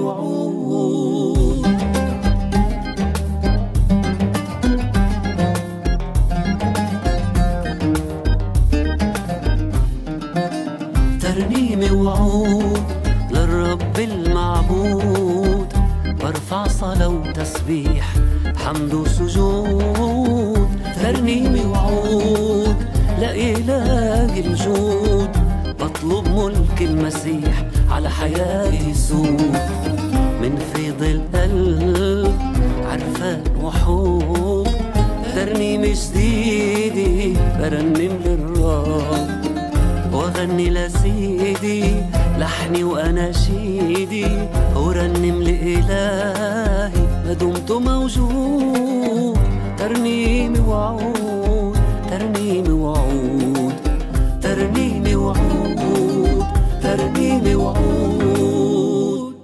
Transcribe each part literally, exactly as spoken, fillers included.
وعود. ترنيمة وعود للرب المعبود، برفع صلاة وتسبيح حمد وسجود. ترنيمة وعود لإله الجود، بطلب ملك المسيح على حياتي يسود. من فيض القلب عرفان وحب، ترنيمة جديدة برنم للرب، واغني لسيدي لحني واناشيدي، ورنم لإلهي ما دمت موجود. ترنيمة وعود، ترنيمة وعود، ترنيمة وعود، ترنيمة وعود.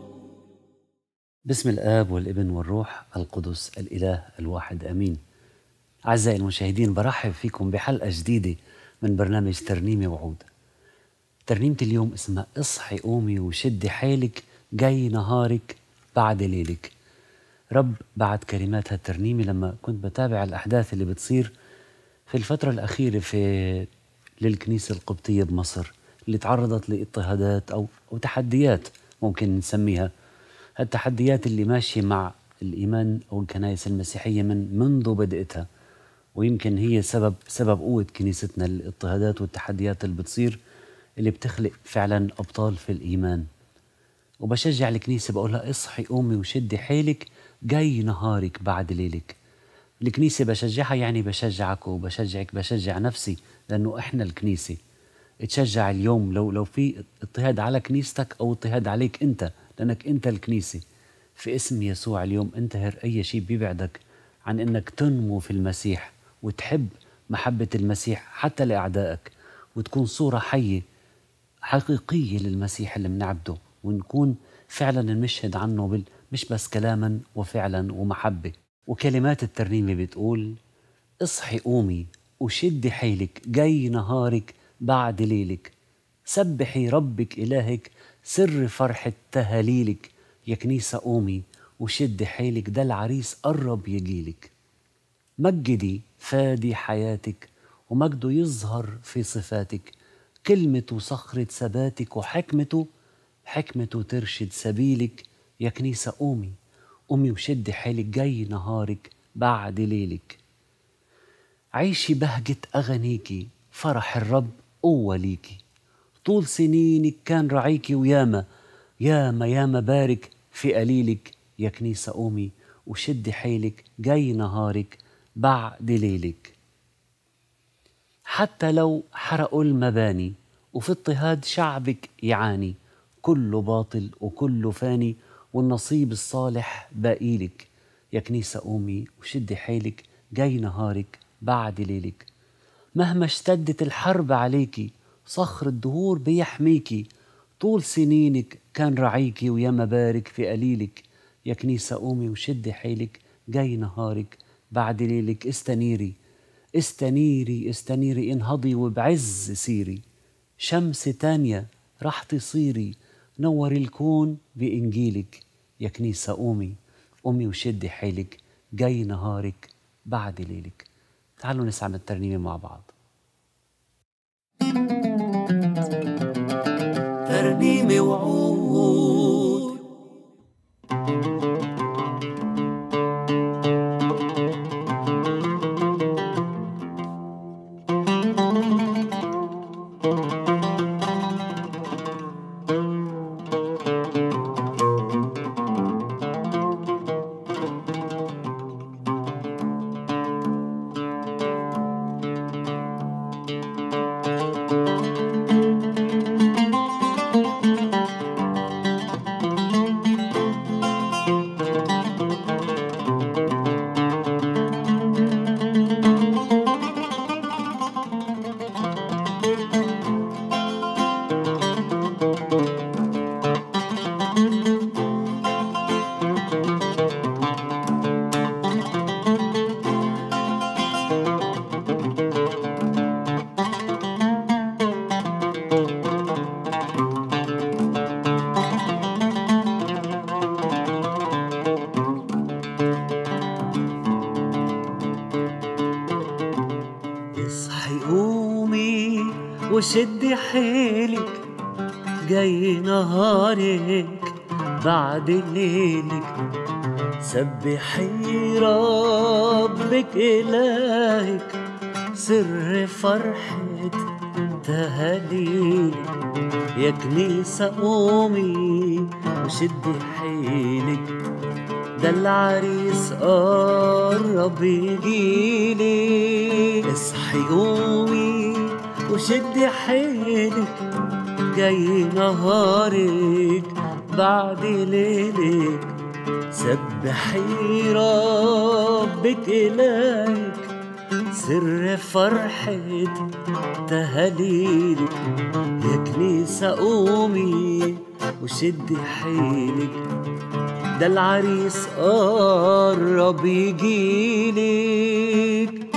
باسم الآب والابن والروح القدس الإله الواحد آمين. أعزائي المشاهدين، برحب فيكم بحلقة جديدة من برنامج ترنيمة وعود. ترنيمة اليوم اسمها اصحي قومي وشدي حيلك، جاي نهارك بعد ليلك. رب بعد كلمات هالترنيمة لما كنت بتابع الأحداث اللي بتصير في الفترة الأخيرة في للكنيسة القبطية بمصر، اللي تعرضت لاضطهادات أو, أو تحديات ممكن نسميها. هالتحديات اللي ماشية مع الإيمان أو الكنائس المسيحية من منذ بدأتها، ويمكن هي سبب سبب قوة كنيستنا، الاضطهادات والتحديات اللي بتصير اللي بتخلق فعلا أبطال في الإيمان. وبشجع الكنيسة بقولها اصحي قومي وشدي حيلك، جاي نهارك بعد ليلك. الكنيسة بشجعها، يعني بشجعك وبشجعك، بشجع نفسي، لأنه إحنا الكنيسة. تشجع اليوم لو لو في اضطهاد على كنيستك أو اضطهاد عليك أنت، لأنك أنت الكنيسة. في اسم يسوع اليوم انتهر أي شيء بيبعدك عن أنك تنمو في المسيح وتحب محبة المسيح حتى لأعدائك، وتكون صورة حية حقيقية للمسيح اللي منعبده، ونكون فعلا نشهد عنه بال... مش بس كلاما وفعلا ومحبة. وكلمات الترنيمة بتقول اصحي قومي وشدي حيلك، جاي نهارك بعد ليلك. سبحي ربك إلهك، سر فرحة تهاليلك. يا كنيسة قومي وشدي حيلك، ده العريس قرب يجيلك. مجدي فادي حياتك، ومجده يظهر في صفاتك. كلمته صخرة ثباتك، وحكمته حكمته ترشد سبيلك. يا كنيسة قومي قومي وشدي حيلك، جاي نهارك بعد ليلك. عيشي بهجة أغانيكي، فرح الرب قوة ليكي. طول سنينك كان رعيكي، وياما ياما ياما بارك في قليلك. يا كنيسة قومي وشدي حيلك، جاي نهارك بعد ليلك. حتى لو حرقوا المباني، وفي اضطهاد شعبك يعاني، كله باطل وكله فاني، والنصيب الصالح باقيلك. يا كنيسة قومي وشدي حيلك، جاي نهارك بعد ليلك. مهما اشتدت الحرب عليكي، صخر الدهور بيحميكي. طول سنينك كان رعيكي، وياما بارك في قليلك. يا كنيسة قومي وشدي حيلك، جاي نهارك بعد ليلك. استنيري استنيري استنيري، انهضي وبعز سيري. شمس تانية رح تصيري، نوري الكون بإنجيلك. يا كنيسة قومي قومي وشدي حيلك، جاي نهارك بعد ليلك. تعالوا نسمع الترنيمة مع بعض. ترنيمة وعود. وشدي حيلك، جاي نهارك بعد ليلك. سبحي ربك إلهك، سر فرحة تهاليلك. يا كنيسة قومي وشدي حيلك، ده العريس قرب يجيلك. اصحي قومي وشدي حيلك، جاي نهارك بعد ليلك. سبحي ربك إلهك، سر فرحة تهاليلك. يا كنيسة قومي وشدي حيلك، ده العريس قرب يجيلك.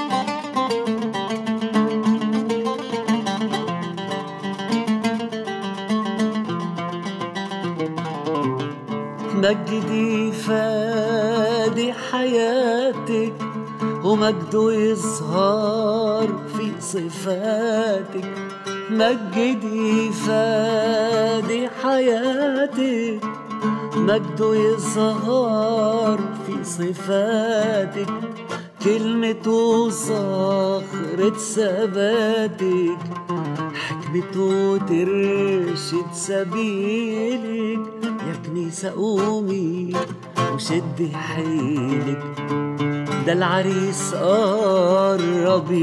مجدي فادي حياتك، ومجده يظهر في صفاتك. مجدي فادي حياتك، مجده يظهر في صفاتك. كلمته صخرة ثباتك، حكمته ترشد سبيلك. يا كنيسة قومي وشدي حيلك، ده العريس قرب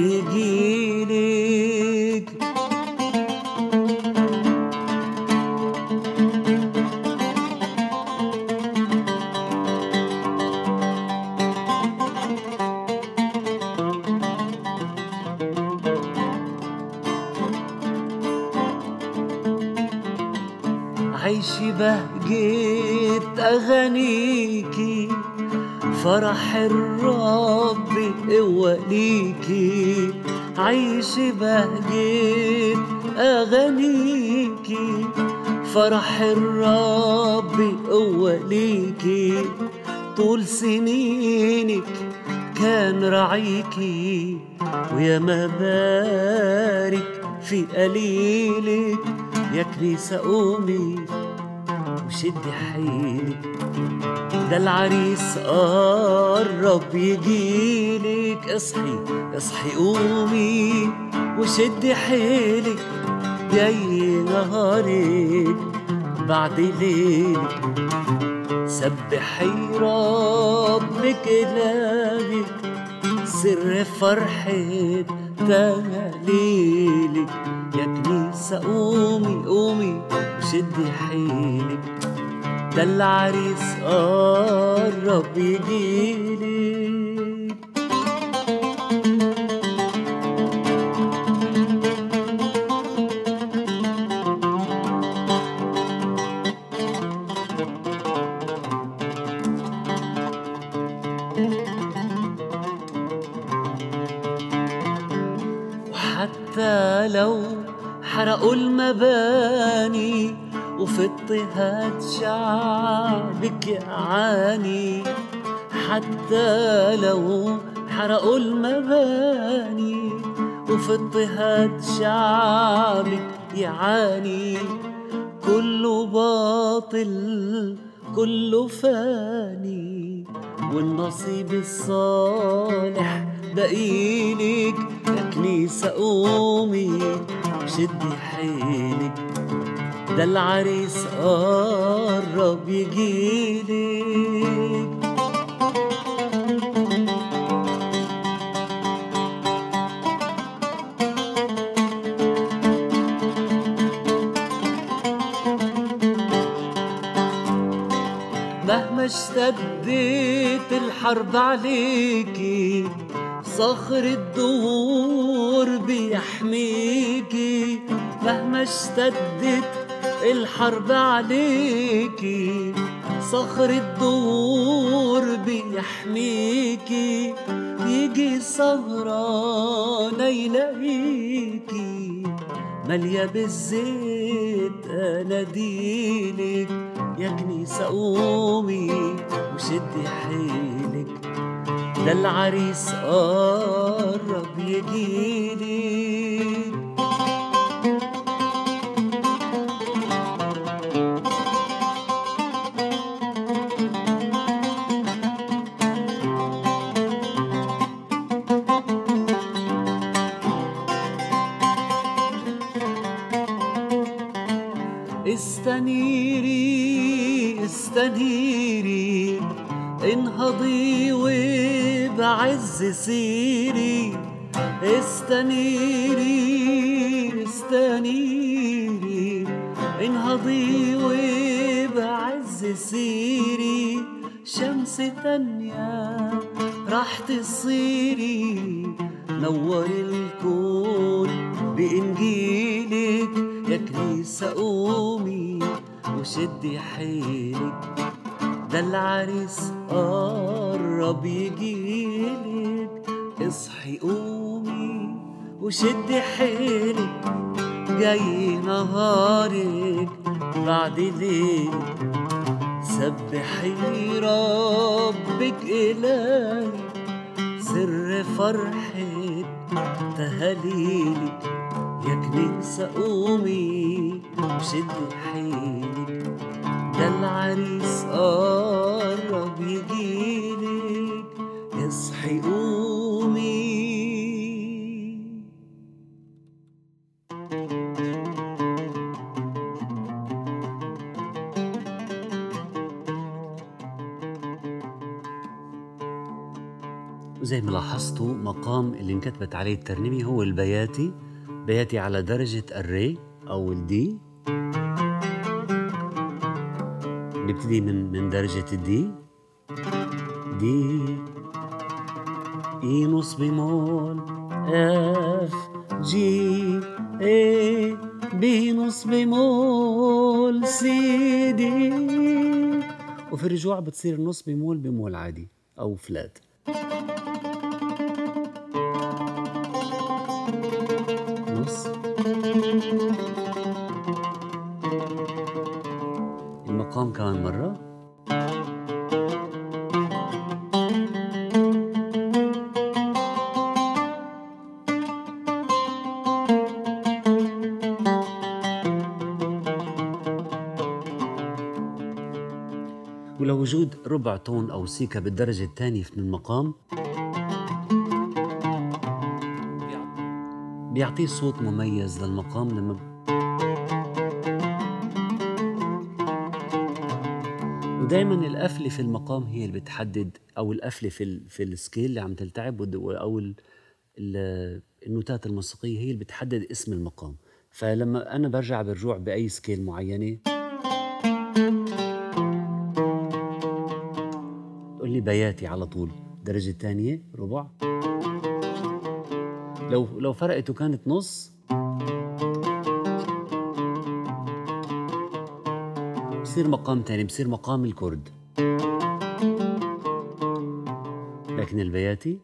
يجيلك. عيشي بهجة أغانيكي، فرح الرب قوة ليكي. عيشي بهجة أغانيكي، فرح الرب قوة ليكي. طول سنينك كان رعيكي، ويا ما بارك في قليلك. يا كنيسة قومي وشدي حيلك، ده العريس قرب يجيلك. اصحي اصحي قومي وشدي حيلك، جاي نهارك بعد ليلك. سبحي ربك إلهك، سر فرحة تهاليلك. يا كنيسة قومي قومي وشدي حيلك، ده العريس قرب يجيلك. وحتى لو حرقوا المباني، وفي اضطهاد شعبك يعاني. حتى لو حرقوا المباني، وفي اضطهاد شعبك يعاني. كله باطل كله فاني، والنصيب الصالح بقيلك. يا كنيسة قومي وشدي حيلك، ده العريس قرب يجيلك. مهما اشتدت الحرب عليكي، صخر الدهور بيحميكي. مهما اشتدت الحرب عليكي، صخر الدهور بيحميكي. يجي سهران يلاقيكي، مالية بالزيت اناديلك. يا كنيسة قومي وشدي حيلك، ده العريس قرب يجيلك. استنيري استنيري انهضي وبعز سيري، استنيري استنيري انهضي وبعز سيري، شمس تانية راح تصيري، نور الكون بإنجيلك يا كنيسة قومي وشدي حيلك، ده العريس قرب يجيلك، اصحي قومي وشدي حيلك، جاي نهارك بعد ليلك، سبحي ربك إلهي سر فرحك تهاليلك، يا كنيسة قومي وشدي حيلك، ده العريس قرب يجيلك، اصحي قومي. وزي ما لاحظتوا مقام اللي انكتبت عليه الترنيمة هو البياتي، بياتي على درجة الري أو الدي. نبتدي من من درجة الدي، دي إي نص بمول اف جي اي بي نص بمول سي دي، وفي الرجوع بتصير نص بمول بمول عادي أو فلات. نص المقام كمان مرة، ولو وجود ربع تون أو سيكا بالدرجة الثانية من المقام بيعطيه صوت مميز للمقام. لما ودايما القفلة في المقام هي اللي بتحدد، أو القفلة في ال في السكيل اللي عم تلتعب، أو ال ال النوتات الموسيقية هي اللي بتحدد اسم المقام. فلما أنا برجع برجوع بأي سكيل معينة تقول لي بياتي على طول درجة ثانية ربع، لو لو فرقت وكانت نص بصير مقام تاني، بصير مقام الكرد. لكن البياتي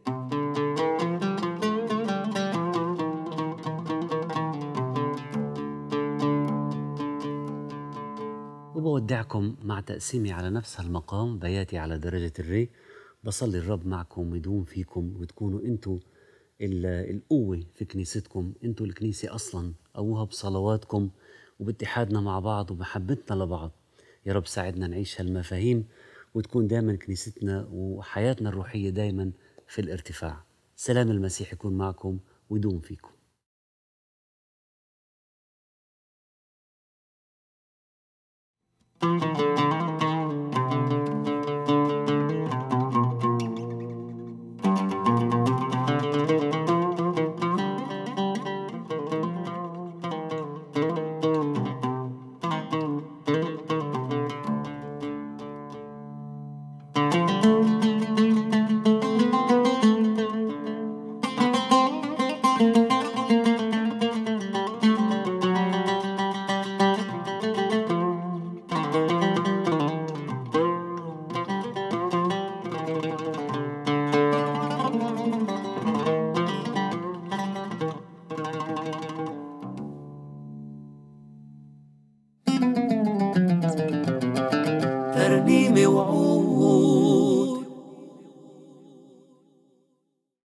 وبودعكم مع تقسيمي على نفس هالمقام، بياتي على درجة الري. بصلي الرب معكم ويدوم فيكم وتكونوا انتوا القوة في كنيستكم، انتوا الكنيسة أصلا قووها بصلواتكم وباتحادنا مع بعض ومحبتنا لبعض. يا رب ساعدنا نعيش هالمفاهيم وتكون دائما كنيستنا وحياتنا الروحية دائما في الارتفاع. سلام المسيح يكون معكم ويدوم فيكم. ترنيمة وعود